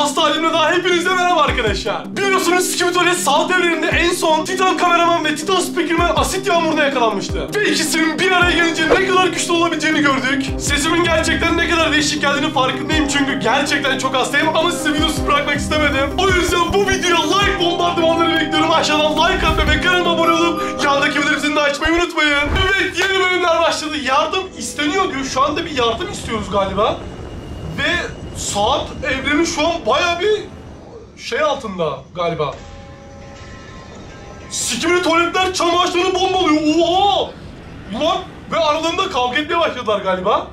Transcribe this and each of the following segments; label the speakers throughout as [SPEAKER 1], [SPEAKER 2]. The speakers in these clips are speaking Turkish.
[SPEAKER 1] hasta halimle daha hepinize merhaba arkadaşlar. Biliyorsunuz Skibidi Tuvalet saat evreninde en son Titan Kameraman ve Titan Speakerman asit yağmuruna yakalanmıştı. Ve ikisinin bir araya gelince ne kadar güçlü olabileceğini gördük. Sesimin gerçekten ne kadar değişik geldiğini farkındayım çünkü gerçekten çok hastayım ama size videosu bırakmak istemedim. O yüzden bu videoya like bombardımanları bekliyorum. Aşağıdan like at ve kanalıma abone olup yandaki bildirimini de açmayı unutmayın. Evet, yeni bölümler başladı. Yardım isteniyor diyor. Şu anda bir yardım istiyoruz galiba. Ve saat evreni şu an bayağı bir şey altında galiba. Skibidi tuvaletler çam ağaçlarını bombalıyor. Oha! Ulan ve aralarında kavga etmeye başladılar galiba.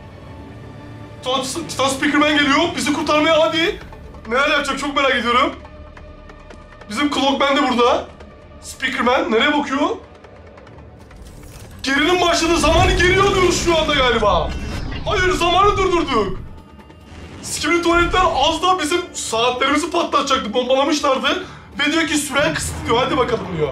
[SPEAKER 1] Titan Speakerman geliyor. Bizi kurtarmaya hadi. Neler yapacak çok merak ediyorum. Bizim Clockman de burada. Speakerman nereye bakıyor? Gerilim başladı. Zamanı geri alıyoruz şu anda galiba. Hayır, zamanı durdurduk. Skibidi tuvaletler az daha bizim saatlerimizi patlatacaktı. Bombalamışlardı. Ve diyor ki süren kısıtlı diyor. Hadi bakalım diyor.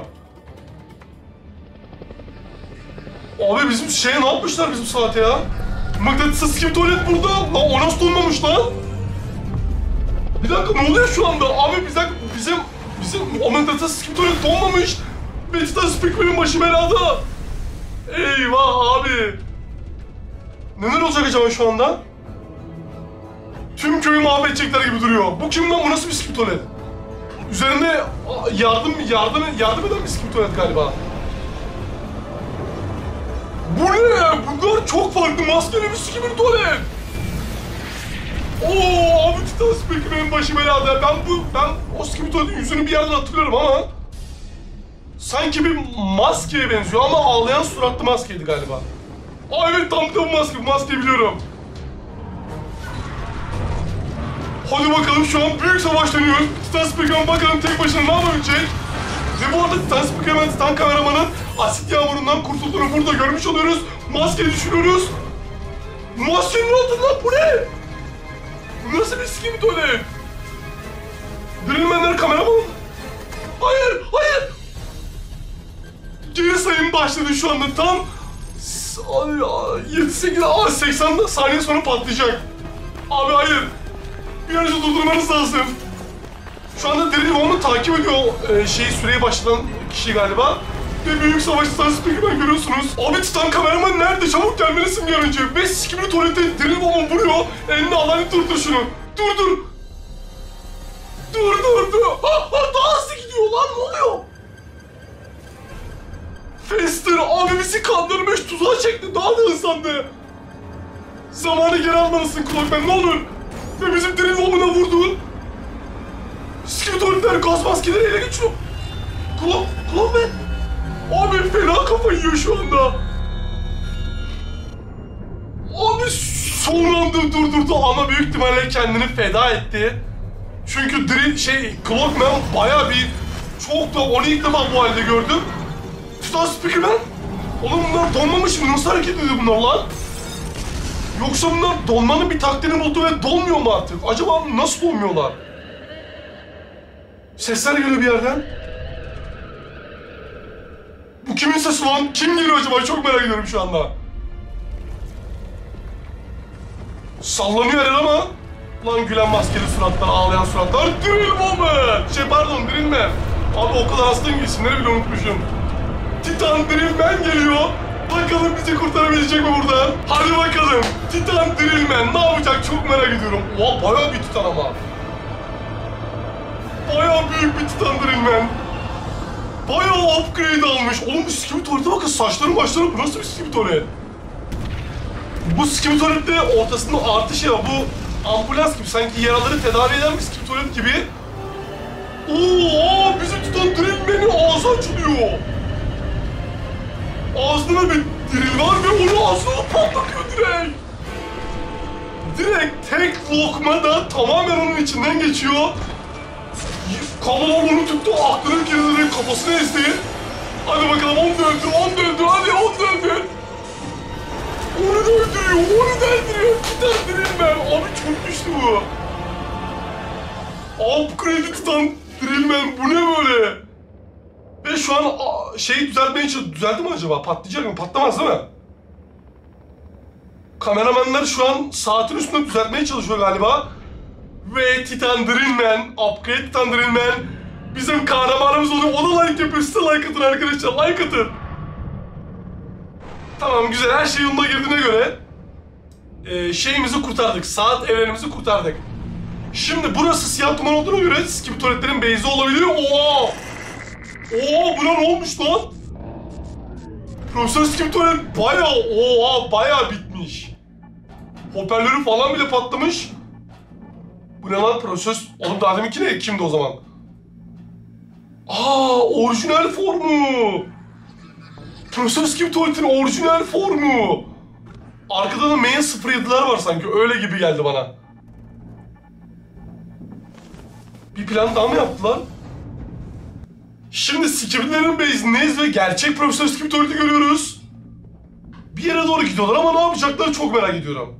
[SPEAKER 1] Abi bizim şeye ne yapmışlar bizim saate ya? Mıknatısı Skibidi tuvalet burada. Lan o nasıl donmamış lan? Bir dakika, ne oluyor şu anda? Abi bizim o mıknatısı Skibidi tuvalet donmamış. Ve Titan Speakerman'ın başı belada. Eyvah abi. Neler olacak acaba şu anda? Tüm köyü mahvedecekler gibi duruyor. Bu kim lan? Bu nasıl bir Skibidi tuvalet? Üzerinde yardım eden bir Skibidi tuvalet galiba. Bu ne? Bunlar çok farklı maskeli bir Skibidi tuvalet. Oo abi, Titan Speakerman'ın başı belada. Ben o Skibidi tuvaletin yüzünü bir yerden hatırlıyorum ama sanki bir maskeye benziyor ama ağlayan suratlı maskeydi galiba. Aa evet, tam bu maske. Bu maskeyi biliyorum. Hadi bakalım, şu an büyük savaş dönüyor. Titan Speakerman bakalım tek başına ne yapabilecek? Ve bu arada Titan Speakerman, Titan Kameraman'ın asit yağmurundan kurtulduğunu burada görmüş oluyoruz. Maskeyi düşürüyoruz. Maskenin altından bu ne? Bu nasıl bir Skibidi tuvalet? Drillman'ler kameraman. Hayır, hayır. Geri sayım başladı şu anda. Tam 80 saniye sonra patlayacak. Abi hayır. Bir an önce durdurmanız lazım. Şu anda Daredevil onu takip ediyor süreyi başlatan kişi galiba. Ve büyük savaşçı Titan Speakerman görüyorsunuz. Abi Titan Kameraman nerede? Çabuk gelmelisin bir an önce. Ve Skibidi tuvalete Daredevil vuruyor. Elini alanı durdur şunu. Dur. Daha hızlı gidiyor lan, ne oluyor? Fester abi bizi kandırmış, tuzağa çekti, daha da hızlandı. Zamanı geri almalısın Clockman, ne olur. Ve bizim Daredevil'ına vurdun. Skibidi tuvaletler gaz maskeleri ele geçiyor. Clockman. Abi fena kafayı yiyor şu anda. Abi son anda durdurdu ama büyük ihtimalle kendini feda etti. Çünkü Clockman bayağı bir çok da onu ilk defa bu halde gördüm. Titan Speakerman. Oğlum bunlar donmamış mı? Nasıl hareket ediyor bunlar lan? Yoksa bunlar donmanın bir taktiğini buldu ve donmuyor mu artık? Acaba nasıl donmuyorlar? Sesler geliyor bir yerden. Bu kimin sesi lan? Kim geliyor acaba? Çok merak ediyorum şu anda. Sallanıyor herhalde ama. Lan gülen maskeli suratlar, ağlayan suratlar. Drillman. Abi o kadar hastayım ki isimleri bile unutmuşum. Titan Drillman geliyor. Bakalım bizi kurtarabilecek mi buradan? Hadi bakalım. Titan Drillman ne yapacak çok merak ediyorum. Oha bayağı bir titan ama. Bayağı büyük bir Titan Drillman. Bayağı upgrade almış. Oğlum bu Skibidi tuvalete bakın, saçları başları, bu nasıl bir Skibidi tuvalet? Bu Skibidi tuvalette ortasında artı şey var. Bu ambulans gibi, sanki yaraları tedavi eden bir Skibidi tuvalet gibi. Oo, bizim Titan Drillman'in ağzı açılıyor. Ağzına bir drill var ve onu ağzına patlatıyor direkt. Direkt tek lokmada tamamen onun içinden geçiyor. Kablolar onu tuttu, aklının girdiğinde kafasını ezdi. Hadi bakalım, onu da öldür, hadi onu da öldür. Onu da öldürüyor. Titan Drillman. Abi çok güçlü bu. Upgrade Titan Drillman, bu ne böyle? Ve şu an düzeltmeye çalışıyor. Düzeldi mi acaba? Patlayacak mı? Patlamaz değil mi? Kameramanlar şu an saatin üstünde düzeltmeye çalışıyor galiba. Ve Titan Drillman, Upgrade Titan Drillman bizim kahramanımız oluyor. O da like yapıyor. Size like atın arkadaşlar. Like atın. Tamam güzel. Her şey yoluna girdiğine göre şeyimizi kurtardık. Saat evrenimizi kurtardık. Şimdi burası siyah duman olduğuna göre skip tuvaletlerin base'i olabilir. Oo! Oo buna ne olmuş lan? Profesör skip tuvalet bayağı bitmiş. Hoparlörü falan bile patlamış. Bu ne lan Profesör? Oğlum daha deminki ne? Kimdi o zaman? Orijinal formu. Profesör skip tuvaletin orijinal formu. Arkada da main 07'ler var sanki. Öyle gibi geldi bana. Bir plan daha mı yaptılar? Şimdi Skibitlerin base'indeyiz ve gerçek Profesör Skip tuvaleti görüyoruz. Bir yere doğru gidiyorlar ama ne yapacakları çok merak ediyorum.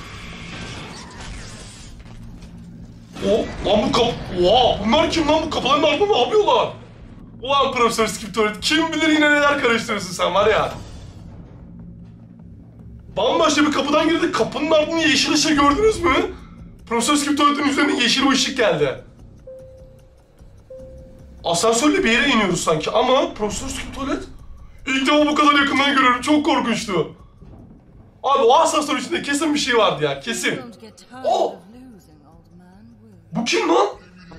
[SPEAKER 1] Lan bu kapı... Oha! Bunlar kim lan? Bu kapıların ardında ne yapıyorlar? Ulan Profesör Skip tuvalet, kim bilir yine neler karıştırıyorsun sen var ya. Bambaşka bir kapıdan girdik. Kapının ardında yeşil ışığı gördünüz mü? Profesör Skip tuvaletin üzerine yeşil bir ışık geldi. Asansörle bir yere iniyoruz sanki ama Profesör Skip tuvalet ilk defa bu kadar yakından görüyorum. Çok korkunçtu. Abi o asansör içinde kesin bir şey vardı ya, kesin. Bu kim lan?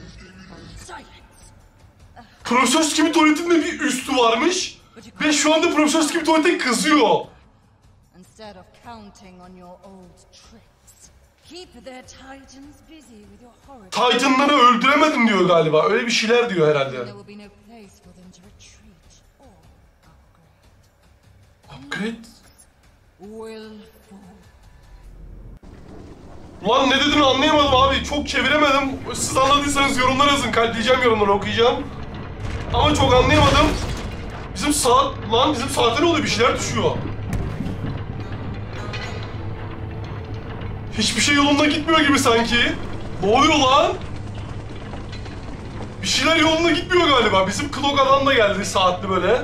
[SPEAKER 1] Profesör Skip tuvaletin de bir üstü varmış ve şu anda Profesör Skip tuvalete kızıyor. Titan'ları öldüremedim diyor galiba. Öyle bir şeyler diyor herhalde. Upgrade? Ulan ne dediğini anlayamadım abi. Çok çeviremedim. Siz anladıysanız yorumlar yazın. Kalpleyeceğim yorumları, okuyacağım. Ama çok anlayamadım. Bizim saate ne oluyor? Bir şeyler düşüyor. Hiçbir şey yolunda gitmiyor gibi sanki. Ne oluyor lan? Bir şeyler yolunda gitmiyor galiba. Bizim Clock adam da geldi saatli böyle.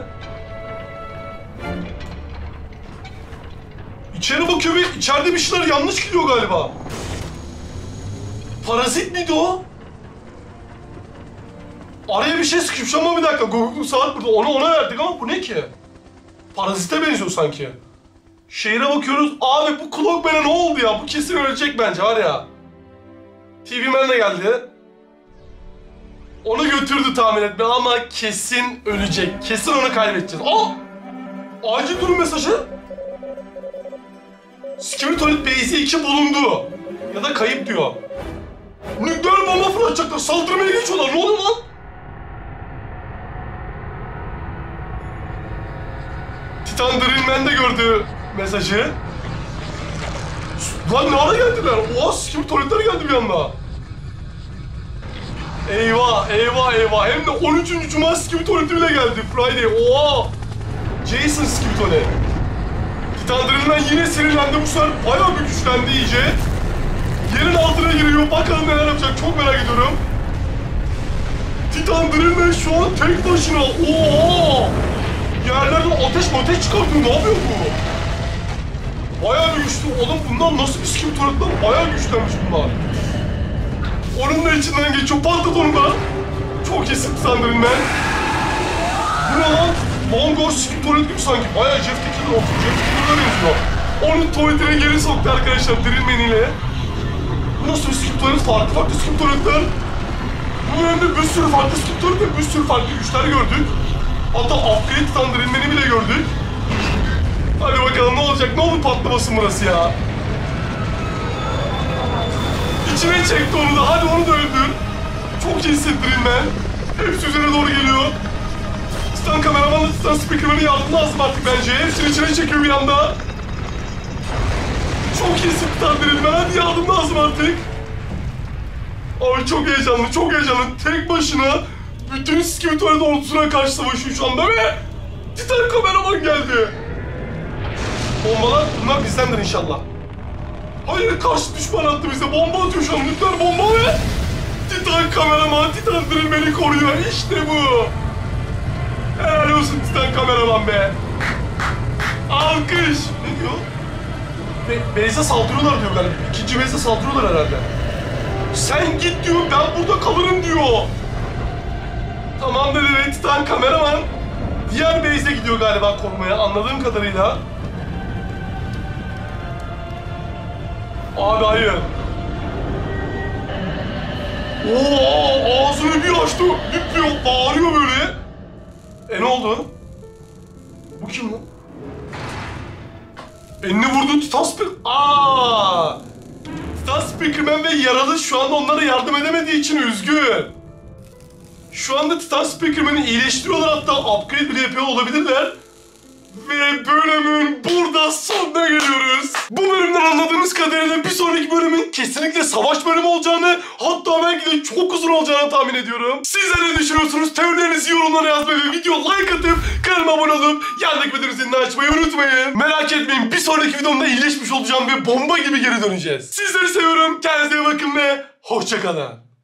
[SPEAKER 1] İçeri bakıyor ve içeride bir şeyler yanlış gidiyor galiba. Parazit miydi o? Araya bir şey sıkışmış ama bir dakika. Google saat burada. Ona verdik ama bu ne ki? Parazite benziyor sanki. Şehire bakıyoruz. Abi bu Clockman'e ne oldu ya? Bu kesin ölecek bence var ya. TV Man de geldi. Onu götürdü tahmin etme ama kesin ölecek. Kesin onu kaybedeceğiz. Acil durum mesajı. Skibidi tuvalet base'i 2 bulundu. Ya da kayıp diyor. Nükleer bomba fırlatacaklar. Saldırmaya geçiyorlar. Ne oluyor lan? Titan Drillman de gördü mesajı. Lan ne ara geldiler? Oha Skibidi tuvaletler geldi bir anda. Eyvah. Hem de 13. Cuma Skibidi tuvaleti bile geldi. Friday. Oha. Jason Skibidi tuvalet. Titan Drillman yine sinirlendi. Bu sefer bayağı bir güçlendi iyice. Yerin altına giriyor. Bakalım neler yapacak. Çok merak ediyorum. Titan Drillman şu an tek başına. Oha. Yerlerden ateş çıkartıyor. Ne yapıyor bu? Bayağı bir güçlü. Oğlum bunlar nasıl bir Skibidi tuvalet lan? Bayağı güçlenmiş bunlar. Onun da içinden geçiyor. Patlat onu da. Çok kesin Titan Drillman. Bu ne lan? Mongol Skibidi tuvalet gibi sanki. Bayağı Jeff Taylor oldu. Jeff Taylor'a benziyor. Onun tuvaletine geri soktu arkadaşlar Drillman ile. Bu nasıl bir Skibidi tuvalet? Farklı Skibidi tuvaletler. Bunun önünde bir sürü farklı Skibidi tuvalet ve bir sürü farklı güçler gördük. Hatta Upgrade Titan Drillman'i bile gördük. Hadi bakalım ne olacak? Ne olur patlamasın burası ya. İçine çekti onu da. Hadi onu da öldür. Çok iyisin Drillman. Hepsi üzerine doğru geliyor. Titan kameramanla Titan Speakerman'ın yardımı lazım artık bence. Hepsini içine çekiyor bir anda. Çok iyisin Titan Drillman. Hadi yardım lazım artık. Ay çok heyecanlı. Tek başına bütün Skibidi tuvalet ordusuna karşı savaşıyor şu anda ve Titan kameraman geldi. Bombalar bunlar bizdendir inşallah. Hayır karşı düşman attı bize. Bomba atıyor şu an. Nükleer bomba ve Titan kameraman Titan Drillman'i koruyor. İşte bu. Helal olsun Titan kameraman be. Alkış. Ne diyor? Base'e saldırıyorlar diyor galiba. İkinci base'e saldırıyorlar herhalde. Sen git diyor, ben burada kalırım diyor. Tamam dedi ve Titan kameraman diğer base'e gidiyor galiba korumaya anladığım kadarıyla. Abi hayır. Oo, ağzını bir açtı, bir bağırıyor böyle. Ne oldu? Bu kim lan? Elini vurdu Titan Titan Speakerman ve yaralı şu anda onlara yardım edemediği için üzgün. Şu anda Titan Speakerman'ı iyileştiriyorlar, hatta upgrade bile yapıyor olabilirler. Ve bölümün burada sonuna geliyoruz. Bu bölümden anladığımız kadarıyla bir sonraki bölümün kesinlikle savaş bölümü olacağını, hatta belki de çok uzun olacağını tahmin ediyorum. Sizler ne düşünüyorsunuz? Teorilerinizi yorumlara yazmayı ve video like atıp kanalıma abone olup yandaki bildirim zilini açmayı unutmayın. Merak etmeyin, bir sonraki videomda iyileşmiş olacağım ve bomba gibi geri döneceğiz. Sizleri seviyorum, kendinize iyi bakın ve hoşça kalın.